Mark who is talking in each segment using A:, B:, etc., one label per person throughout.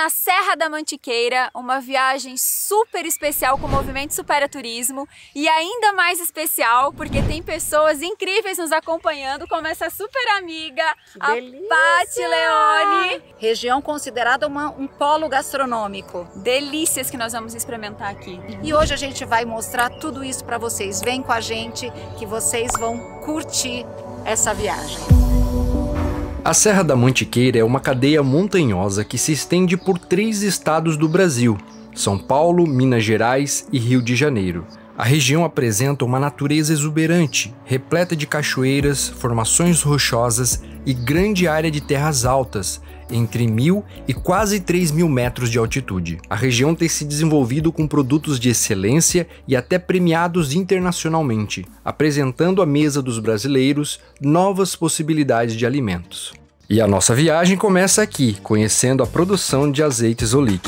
A: na Serra da Mantiqueira, uma viagem super especial com o movimento Supera Turismo e ainda mais especial porque tem pessoas incríveis nos acompanhando, como essa super amiga, a Paty Leone.
B: Região considerada um polo gastronômico.
A: Delícias que nós vamos experimentar aqui.
B: E hoje a gente vai mostrar tudo isso para vocês. Vem com a gente que vocês vão curtir essa viagem.
C: A Serra da Mantiqueira é uma cadeia montanhosa que se estende por 3 estados do Brasil: São Paulo, Minas Gerais e Rio de Janeiro. A região apresenta uma natureza exuberante, repleta de cachoeiras, formações rochosas e grande área de terras altas, entre 1.000 e quase 3.000 metros de altitude. A região tem se desenvolvido com produtos de excelência e até premiados internacionalmente, apresentando à mesa dos brasileiros novas possibilidades de alimentos. E a nossa viagem começa aqui, conhecendo a produção de azeites Olic.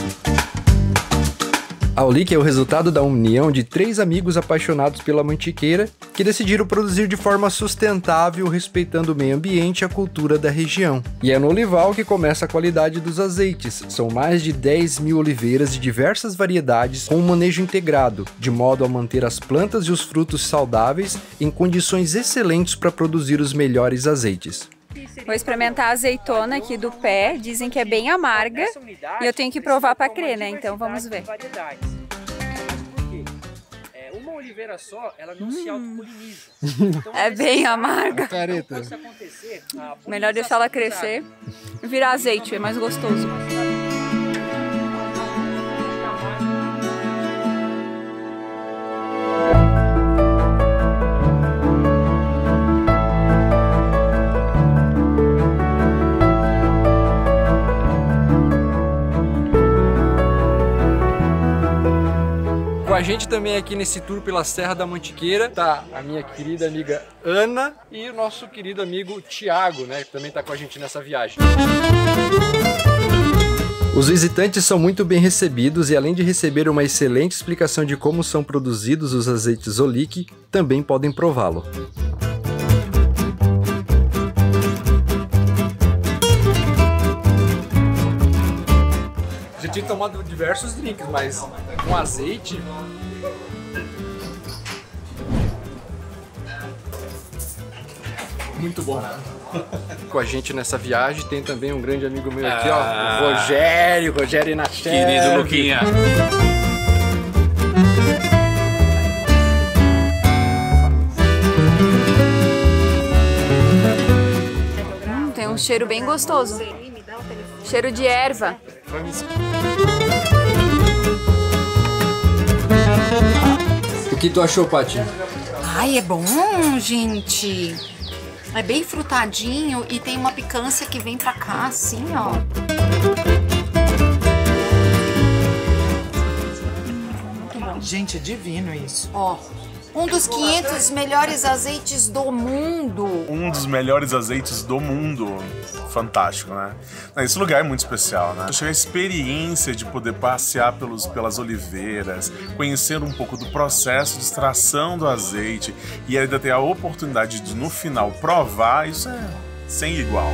C: A Olic é o resultado da união de 3 amigos apaixonados pela mantiqueira que decidiram produzir de forma sustentável, respeitando o meio ambiente e a cultura da região. E é no olival que começa a qualidade dos azeites. São mais de 10.000 oliveiras de diversas variedades com um manejo integrado, de modo a manter as plantas e os frutos saudáveis em condições excelentes para produzir os melhores azeites.
A: Vou experimentar a azeitona aqui do pé, dizem que é bem amarga e eu tenho que provar para crer, né? Então vamos ver.
D: Uma oliveira só, ela não se autopoliniza. Então,
A: é bem amarga.
C: Careta.
A: Melhor deixar ela crescer e virar azeite, é mais gostoso.
C: Com a gente também aqui nesse tour pela Serra da Mantiqueira tá a minha querida amiga Ana e o nosso querido amigo Thiago, né, que também tá com a gente nessa viagem. Os visitantes são muito bem recebidos e além de receber uma excelente explicação de como são produzidos os azeites Olic, também podem prová-lo. Já tinha tomado diversos drinks, mas com azeite... Muito bom. Com a gente nessa viagem tem também um grande amigo meu aqui, ó, o Rogério Inaché.
D: Querido Luquinha.
A: Tem um cheiro bem gostoso. Cheiro de erva.
C: O que tu achou, Paty?
B: Ai, é bom, gente. É bem frutadinho e tem uma picância que vem pra cá, assim, ó. Muito bom.
E: Gente, é divino isso.
B: Ó, um dos 500 melhores azeites do mundo.
F: Um dos melhores azeites do mundo. Fantástico, né? Esse lugar é muito especial, né? Eu tive a experiência de poder passear pelas oliveiras, conhecer um pouco do processo de extração do azeite e ainda ter a oportunidade de, no final, provar, isso é sem igual.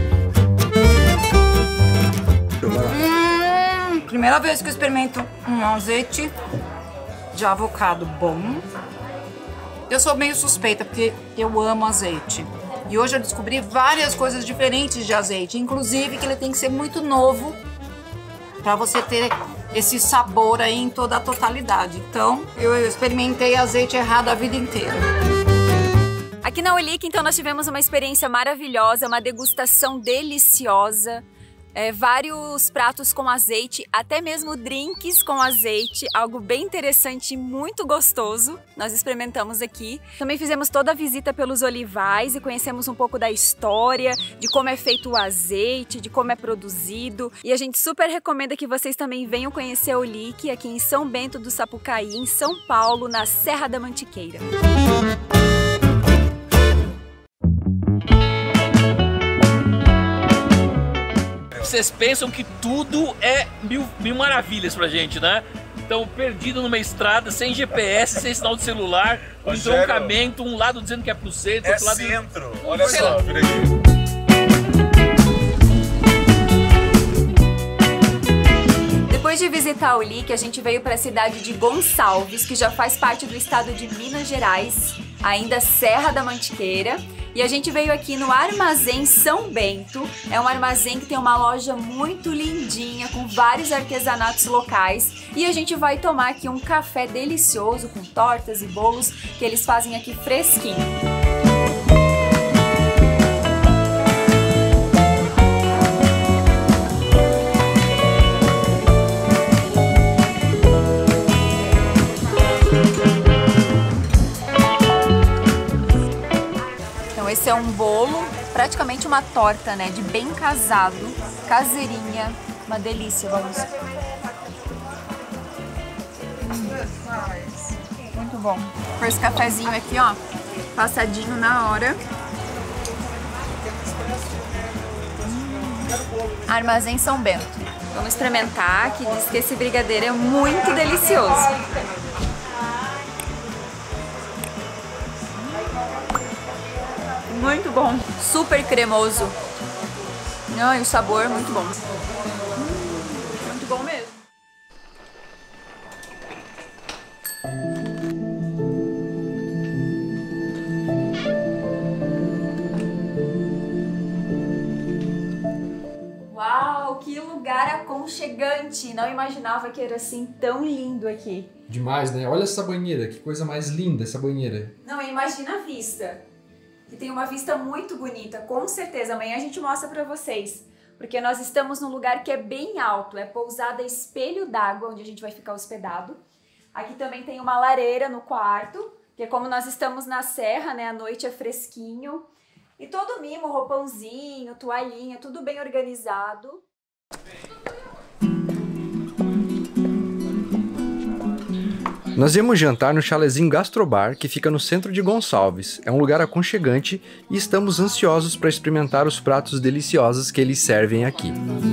B: Primeira vez que eu experimento um azeite de avocado bom. Eu sou meio suspeita porque eu amo azeite. E hoje eu descobri várias coisas diferentes de azeite, inclusive que ele tem que ser muito novo para você ter esse sabor aí em toda a totalidade. Então, eu experimentei azeite errado a vida inteira.
A: Aqui na Olic, então, nós tivemos uma experiência maravilhosa, uma degustação deliciosa. Vários pratos com azeite, até mesmo drinks com azeite, algo bem interessante e muito gostoso. Nós experimentamos aqui. Também fizemos toda a visita pelos olivais e conhecemos um pouco da história, de como é feito o azeite, de como é produzido. E a gente super recomenda que vocês também venham conhecer a Olic aqui em São Bento do Sapucaí, em São Paulo, na Serra da Mantiqueira.
D: Vocês pensam que tudo é mil maravilhas pra gente, né? Então, perdido numa estrada, sem GPS, sem sinal de celular, um entroncamento, um lado dizendo que é pro centro, outro lado...
F: centro, olha só, vira aqui.
A: Depois de visitar o Lick, a gente veio para a cidade de Gonçalves, que já faz parte do estado de Minas Gerais, ainda Serra da Mantiqueira. E a gente veio aqui no Armazém São Bento. É um armazém que tem uma loja muito lindinha, com vários artesanatos locais. E a gente vai tomar aqui um café delicioso com tortas e bolos que eles fazem aqui fresquinho. Esse é um bolo, praticamente uma torta, né? De bem casado, caseirinha, uma delícia, vamos. Muito bom. Com esse cafezinho aqui, ó, passadinho na hora. Armazém São Bento. Vamos experimentar, que diz que esse brigadeiro é muito delicioso. Muito bom, super cremoso. E o sabor muito bom. Muito bom mesmo. Uau, que lugar aconchegante! Não imaginava que era assim tão lindo aqui.
C: Demais, né? Olha essa banheira, que coisa mais linda essa banheira.
A: Não, imagina a vista. Que tem uma vista muito bonita, com certeza. Amanhã a gente mostra pra vocês, porque nós estamos num lugar que é bem alto, é pousada Espelho d'Água, onde a gente vai ficar hospedado. Aqui também tem uma lareira no quarto, que como nós estamos na serra, né, à noite é fresquinho. E todo mimo, roupãozinho, toalhinha, tudo bem organizado.
C: Nós viemos jantar no Chalezinho Gastrobar, que fica no centro de Gonçalves. É um lugar aconchegante e estamos ansiosos para experimentar os pratos deliciosos que eles servem aqui.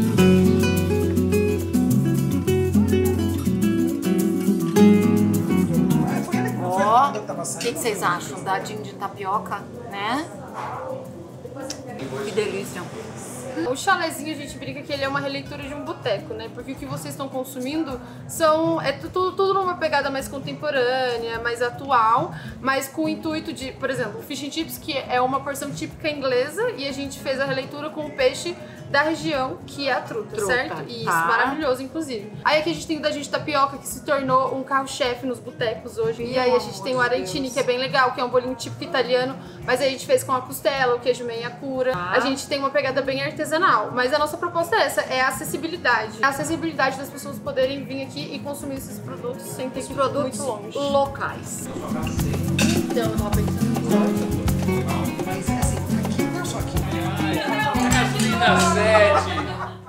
B: Ó, o que vocês acham? Dadinho de tapioca, né? Que delícia.
E: O chalezinho, a gente brinca que ele é uma releitura de um boteco, né? Porque o que vocês estão consumindo é tudo numa pegada mais contemporânea, mais atual, mas com o intuito de, por exemplo, o fish and chips, que é uma porção típica inglesa, e a gente fez a releitura com o peixe da região, que é a truta, certo? Isso, maravilhoso, inclusive. Aí aqui a gente tem o dadinho de tapioca, que se tornou um carro-chefe nos botecos hoje. E aí a gente tem o arantini, que é bem legal, que é um bolinho típico italiano, mas aí a gente fez com a costela, o queijo meia cura. A gente tem uma pegada bem artesanal, mas a nossa proposta é essa, é a acessibilidade. A acessibilidade das pessoas poderem vir aqui e consumir esses produtos sem ter que ir muito longe.
B: Locais.
E: Então, eu tava pensando
B: mas assim, aqui não é só aqui.
D: Gasolina 7.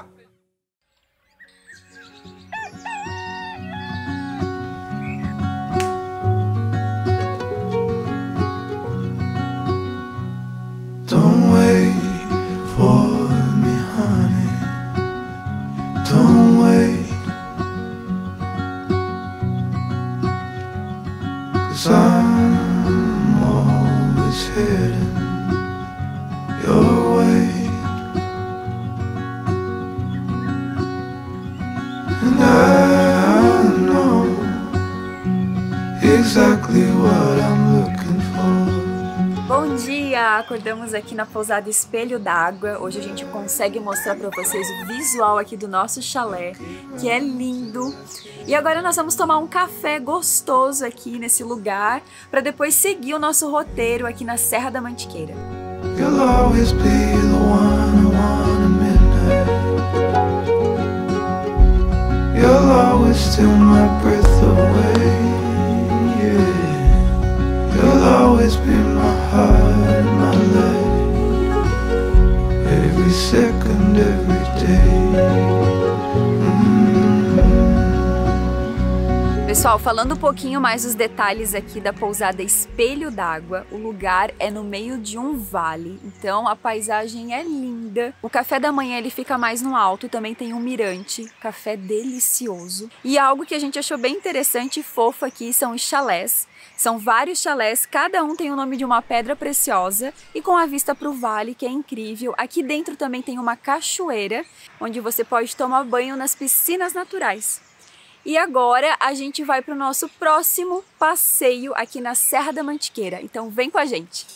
G: Don't wait for me, honey. Don't wait, 'cause I'm always heading your way, and I know exactly what I'm looking for.
A: Bom dia! Acordamos aqui na pousada Espelho d'Água. Hoje a gente consegue mostrar para vocês o visual aqui do nosso chalé, que é lindo. E agora nós vamos tomar um café gostoso aqui nesse lugar, para depois seguir o nosso roteiro aqui na Serra da Mantiqueira.
G: You'll always be the one I want midnight. You'll always steal my breath away. Yeah. You'll always be my heart, my life. Every second, every day.
A: Pessoal, falando um pouquinho mais dos detalhes aqui da pousada Espelho d'Água, o lugar é no meio de um vale, então a paisagem é linda. O café da manhã ele fica mais no alto, também tem um mirante, café delicioso. E algo que a gente achou bem interessante e fofo aqui são os chalés. São vários chalés, cada um tem o nome de uma pedra preciosa e com a vista para o vale, que é incrível. Aqui dentro também tem uma cachoeira, onde você pode tomar banho nas piscinas naturais. E agora a gente vai para o nosso próximo passeio aqui na Serra da Mantiqueira. Então vem com a gente!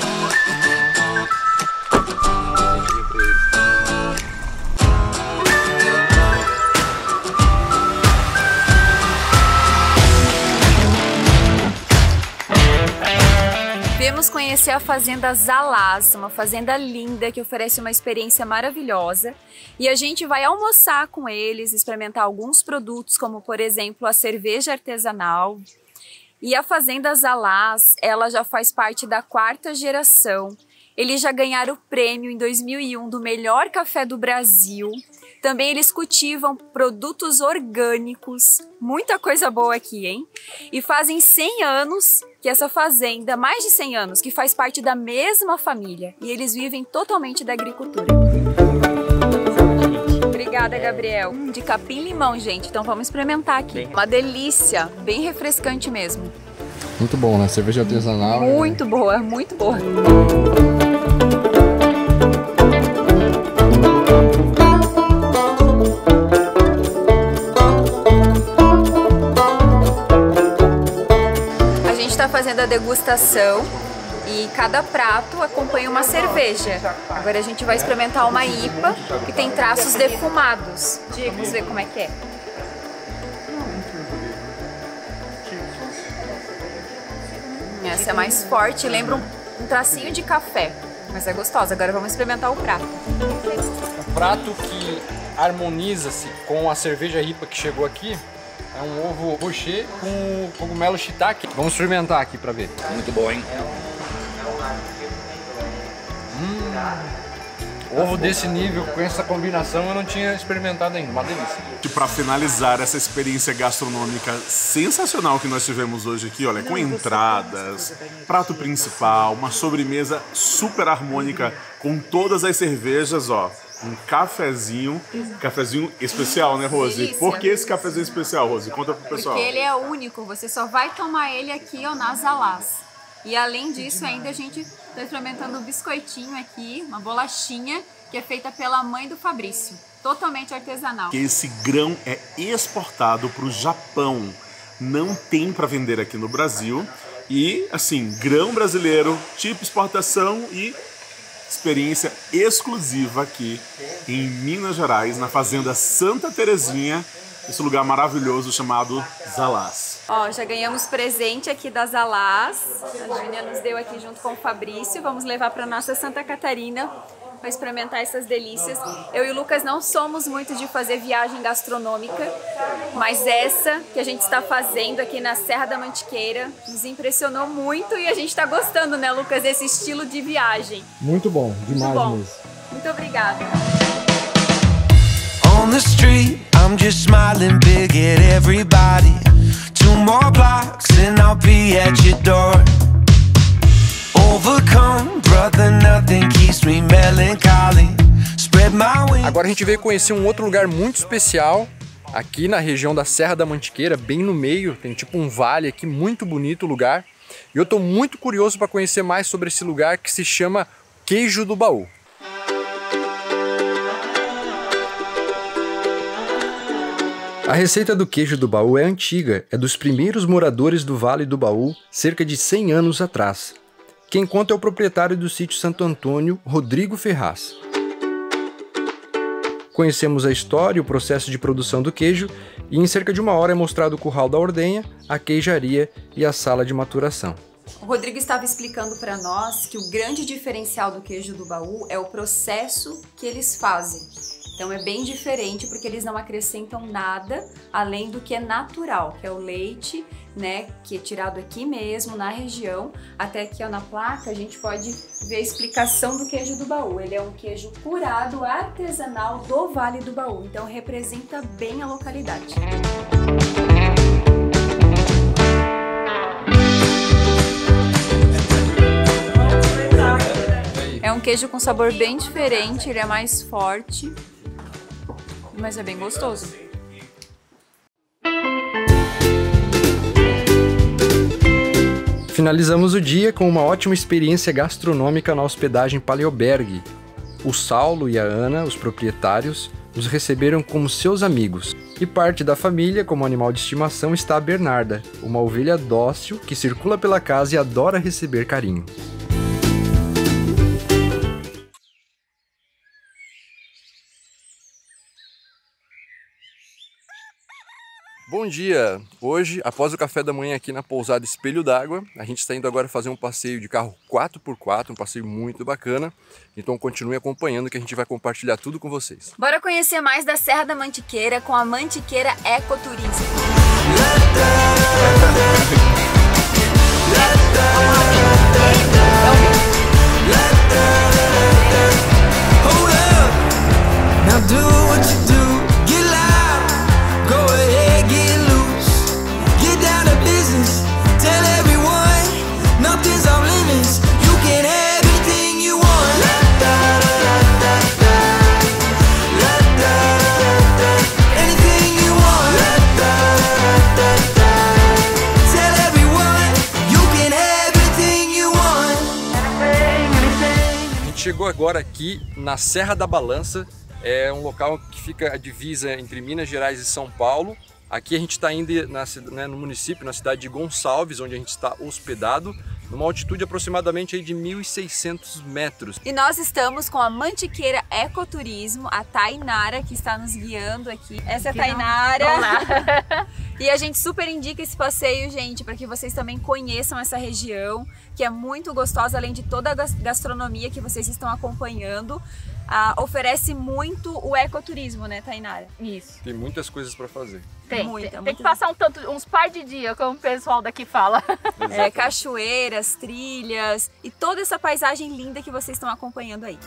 A: Viemos conhecer a Fazenda Zalaz, uma fazenda linda que oferece uma experiência maravilhosa. E a gente vai almoçar com eles, experimentar alguns produtos, como por exemplo a cerveja artesanal. E a Fazenda Zalaz, ela já faz parte da 4ª geração. Eles já ganharam o prêmio em 2001 do melhor café do Brasil. Também eles cultivam produtos orgânicos, muita coisa boa aqui, hein? E fazem 100 anos que essa fazenda, mais de 100 anos, que faz parte da mesma família. E eles vivem totalmente da agricultura. Obrigada, Gabriel. De capim-limão, gente. Então vamos experimentar aqui. Uma delícia, bem refrescante mesmo.
C: Muito bom, né? Cerveja artesanal.
A: Muito boa, muito boa. Fazendo a degustação e cada prato acompanha uma cerveja. Agora a gente vai experimentar uma IPA que tem traços defumados. Vamos ver como é que é. Essa é mais forte, lembra um tracinho de café, mas é gostosa. Agora vamos experimentar o prato.
C: O prato que harmoniza-se com a cerveja IPA que chegou aqui é um ovo rocher com cogumelo shiitake. Vamos experimentar aqui pra ver.
D: Muito bom, hein?
C: Ovo desse nível, com essa combinação, eu não tinha experimentado ainda. Uma delícia.
F: E para finalizar essa experiência gastronômica sensacional que nós tivemos hoje aqui, olha, com entradas, prato principal, uma sobremesa super harmônica com todas as cervejas, ó. Um cafezinho especial, né, Rose?
A: Delícia.
F: Por que esse cafezinho especial, Rose? Conta pro pessoal.
A: Porque ele é único, você só vai tomar ele aqui, ó, na Zalaz. E além disso, ainda a gente tá experimentando um biscoitinho aqui, uma bolachinha, que é feita pela mãe do Fabrício. Totalmente artesanal.
F: Esse grão é exportado pro Japão. Não tem para vender aqui no Brasil. E, assim, grão brasileiro, tipo exportação e experiência exclusiva aqui em Minas Gerais, na Fazenda Santa Terezinha, esse lugar maravilhoso chamado Zalaz.
A: Ó, já ganhamos presente aqui da Zalaz. A Júnia nos deu aqui junto com o Fabrício. Vamos levar para nossa Santa Catarina para experimentar essas delícias. Eu e o Lucas não somos muito de fazer viagem gastronômica, mas essa que a gente está fazendo aqui na Serra da Mantiqueira nos impressionou muito e a gente está gostando, né, Lucas, desse estilo de viagem.
C: Muito bom, demais mesmo.
A: Muito obrigada.
G: On the street, I'm just smiling big at everybody. 2 more blocks and I'll be at your door. Overcome, brother, nothing keeps me melancholy. Spread my wings.
C: Agora a gente veio conhecer um outro lugar muito especial aqui na região da Serra da Mantiqueira, bem no meio, tem tipo um vale aqui, muito bonito o lugar. E eu tô muito curioso para conhecer mais sobre esse lugar que se chama Queijo do Baú. A receita do queijo do baú é antiga, é dos primeiros moradores do Vale do Baú, cerca de 100 anos atrás. Quem conta é o proprietário do sítio Santo Antônio, Rodrigo Ferraz. Conhecemos a história e o processo de produção do queijo e em cerca de 1 hora é mostrado o curral da ordenha, a queijaria e a sala de maturação.
A: O Rodrigo estava explicando para nós que o grande diferencial do queijo do baú é o processo que eles fazem. Então é bem diferente porque eles não acrescentam nada além do que é natural, que é o leite, né, que é tirado aqui mesmo na região. Até aqui, ó, na placa a gente pode ver a explicação do queijo do baú. Ele é um queijo curado artesanal do Vale do Baú, então representa bem a localidade. queijo com sabor bem diferente, ele é mais forte, mas é bem gostoso.
C: Finalizamos o dia com uma ótima experiência gastronômica na hospedagem Paleoberg. O Saulo e a Ana, os proprietários, nos receberam como seus amigos. E parte da família, como animal de estimação, está a Bernarda, uma ovelha dócil que circula pela casa e adora receber carinho. Bom dia! Hoje, após o café da manhã aqui na pousada Espelho d'Água, a gente está indo agora fazer um passeio de carro 4x4, um passeio muito bacana. Então continue acompanhando que a gente vai compartilhar tudo com vocês.
A: Bora conhecer mais da Serra da Mantiqueira com a Mantiqueira Ecoturismo.
C: Chegou agora aqui na Serra da Balança, é um local que fica a divisa entre Minas Gerais e São Paulo. Aqui a gente está indo no município, na cidade de Gonçalves, onde a gente está hospedado, numa altitude aproximadamente aí de 1.600 metros.
A: E nós estamos com a Mantiqueira Ecoturismo, a Tainara, que está nos guiando aqui. Essa é a Tainara. Olá. E a gente super indica esse passeio, gente, para que vocês também conheçam essa região, que é muito gostosa, além de toda a gastronomia que vocês estão acompanhando. Oferece muito o ecoturismo, né, Tainara?
H: Isso.
C: Tem muitas coisas para fazer.
H: Tem que passar uns par de dias, como o pessoal daqui fala.
A: Cachoeiras, trilhas e toda essa paisagem linda que vocês estão acompanhando aí.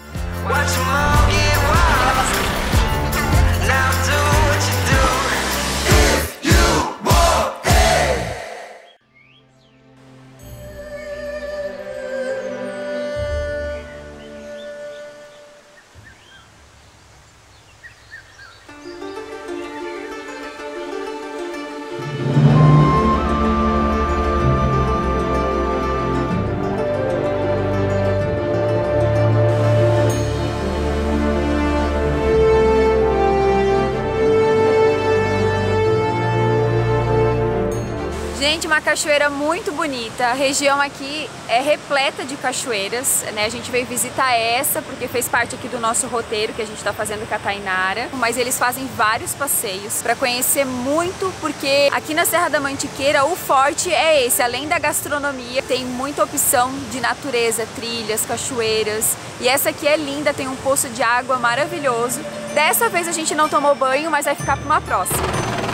A: Gente, uma cachoeira muito bonita. A região aqui é repleta de cachoeiras, né? A gente veio visitar essa porque fez parte aqui do nosso roteiro que a gente está fazendo com a Tainara. Mas eles fazem vários passeios para conhecer muito, porque aqui na Serra da Mantiqueira o forte é esse. Além da gastronomia, tem muita opção de natureza, trilhas, cachoeiras. E essa aqui é linda, tem um poço de água maravilhoso. Dessa vez a gente não tomou banho, mas vai ficar para uma próxima.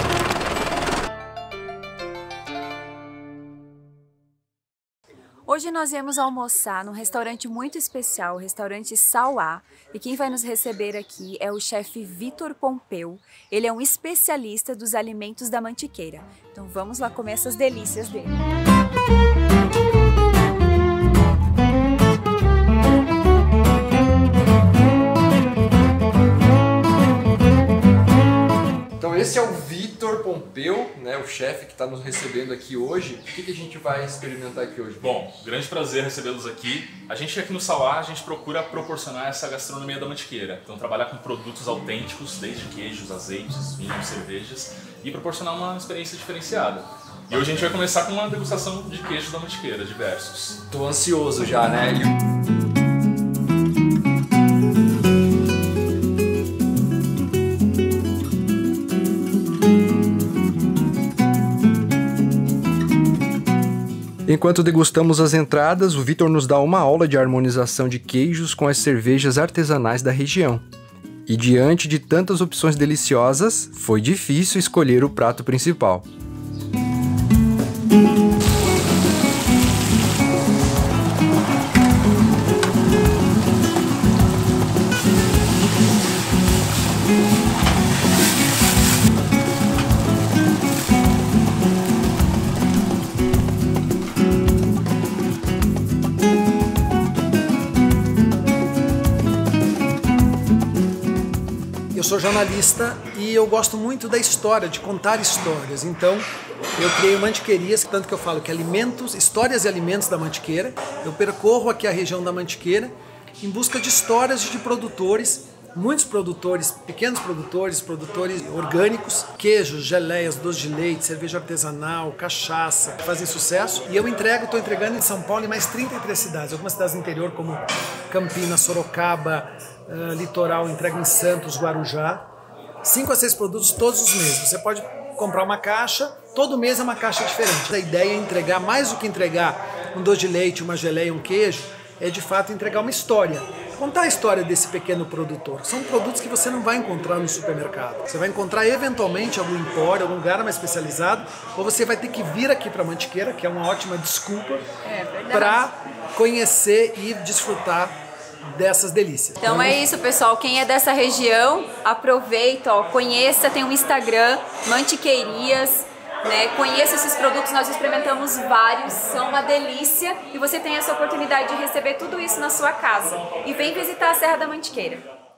A: Hoje nós viemos almoçar num restaurante muito especial, o restaurante Sauá. E quem vai nos receber aqui é o chefe Vitor Pompeu. Ele é um especialista dos alimentos da Mantiqueira. Então vamos lá comer essas delícias dele.
C: Então esse é o Vitor Pompeu, né, o chefe que está nos recebendo aqui hoje. O que a gente vai experimentar aqui hoje?
I: Bom, grande prazer recebê-los aqui. A gente aqui no Sauá, a gente procura proporcionar essa gastronomia da Mantiqueira. Então trabalhar com produtos autênticos, desde queijos, azeites, vinhos, cervejas, e proporcionar uma experiência diferenciada. E hoje a gente vai começar com uma degustação de queijos da Mantiqueira, diversos.
C: Tô ansioso já, né? Enquanto degustamos as entradas, o Vitor nos dá uma aula de harmonização de queijos com as cervejas artesanais da região. E diante de tantas opções deliciosas, foi difícil escolher o prato principal.
J: sou jornalista e eu gosto muito da história, de contar histórias. Então, eu criei Mantiquerias, tanto que eu falo que alimentos, histórias e alimentos da Mantiqueira. Eu percorro aqui a região da Mantiqueira em busca de histórias de produtores, muitos produtores, pequenos produtores orgânicos, queijos, geleias, doce de leite, cerveja artesanal, cachaça, que fazem sucesso. E eu estou entregando em São Paulo e mais 33 cidades, algumas cidades do interior como Campinas, Sorocaba, Litoral, entrego em Santos, Guarujá. 5 a 6 produtos todos os meses. Você pode comprar uma caixa, todo mês é uma caixa diferente. A ideia é entregar, mais do que entregar um doce de leite, uma geleia, um queijo, é de fato entregar uma história. Contar a história desse pequeno produtor. São produtos que você não vai encontrar no supermercado. Você vai encontrar eventualmente algum empório, algum lugar mais especializado, ou você vai ter que vir aqui para Mantiqueira, que é uma ótima desculpa, para conhecer e desfrutar dessas delícias.
A: Então é isso, pessoal. Quem é dessa região, aproveita, ó, conheça, tem um Instagram, Mantiquerias. Né? Conheça esses produtos, nós experimentamos vários, são uma delícia e você tem essa oportunidade de receber tudo isso na sua casa. E vem visitar a Serra da Mantiqueira.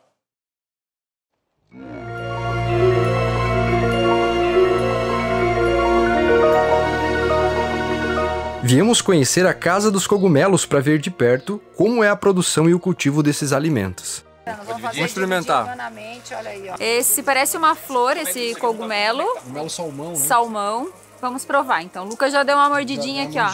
C: Viemos conhecer a Casa dos Cogumelos para ver de perto como é a produção e o cultivo desses alimentos.
A: Vamos
C: experimentar.
B: Olha aí, ó.
A: Esse parece uma flor, esse cogumelo.
C: Cogumelo salmão, né?
A: Salmão. Vamos provar então. O Lucas já deu uma mordidinha aqui, ó.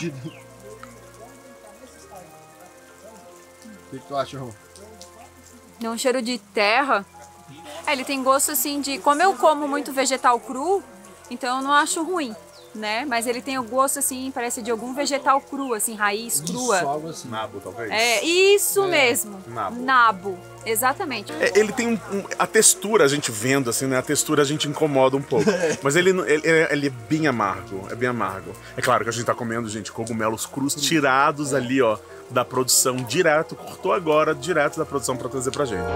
C: O que tu acha, Rô?
A: Deu um cheiro de terra. Ele tem gosto assim de... Como eu como muito vegetal cru, então eu não acho ruim, né? Mas ele tem o gosto assim, parece de algum vegetal cru, assim, raiz crua.
C: Algo assim.
F: Nabo, talvez.
A: É, isso mesmo. Nabo. Exatamente.
F: Ele tem a textura, a gente vendo assim, né? A textura a gente incomoda um pouco. Mas ele é bem amargo, é bem amargo. É claro que a gente tá comendo, gente, cogumelos crus tirados ali, ó, da produção direto, cortou agora, direto da produção pra trazer pra gente.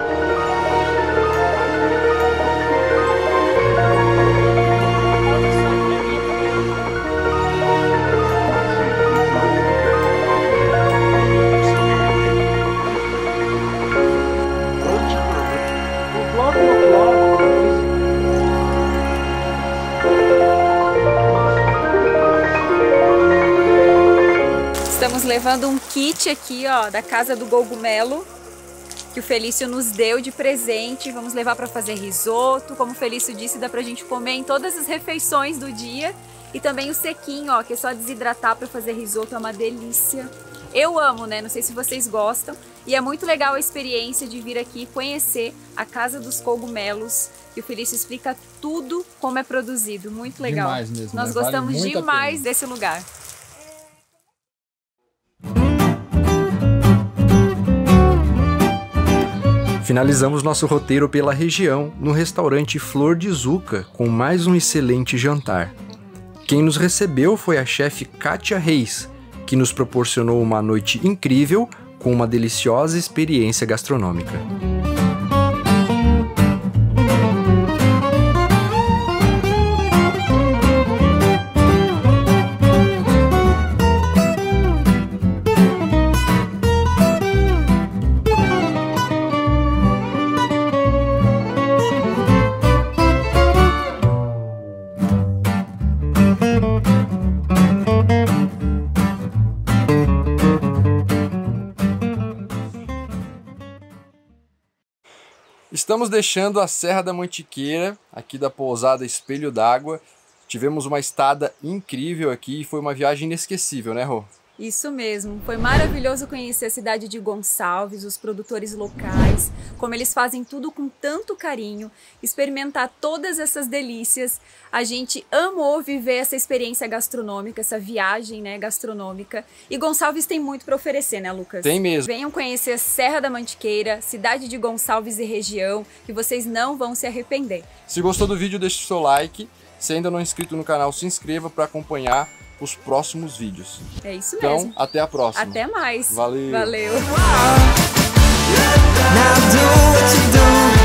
A: Estamos levando um kit aqui, ó, da Casa do Cogumelo, que o Felício nos deu de presente. Vamos levar para fazer risoto. Como o Felício disse, dá pra gente comer em todas as refeições do dia. E também o sequinho, ó, que é só desidratar para fazer risoto, é uma delícia. Eu amo, né? Não sei se vocês gostam. E é muito legal a experiência de vir aqui conhecer a Casa dos Cogumelos, que o Felício explica tudo como é produzido. Muito legal.
C: Demais mesmo,
A: Nós
C: né?
A: gostamos
C: Vale
A: demais desse lugar.
C: Finalizamos nosso roteiro pela região, no restaurante Flor de Zucca, com mais um excelente jantar. Quem nos recebeu foi a chefe Kátia Reis, que nos proporcionou uma noite incrível com uma deliciosa experiência gastronômica. Estamos deixando a Serra da Mantiqueira, aqui da pousada Espelho d'Água. Tivemos uma estada incrível aqui e foi uma viagem inesquecível, né, Rô?
A: Isso mesmo, foi maravilhoso conhecer a cidade de Gonçalves, os produtores locais, como eles fazem tudo com tanto carinho, experimentar todas essas delícias. A gente amou viver essa experiência gastronômica, essa viagem, né, gastronômica. E Gonçalves tem muito para oferecer, né, Lucas?
C: Tem mesmo.
A: Venham conhecer a Serra da Mantiqueira, cidade de Gonçalves e região, que vocês não vão se arrepender.
C: Se gostou do vídeo, deixe o seu like. Se ainda não é inscrito no canal, se inscreva para acompanhar os próximos vídeos.
A: É isso mesmo.
C: Então, até a próxima.
A: Até mais.
C: Valeu.
A: Valeu.
G: Now do what you do.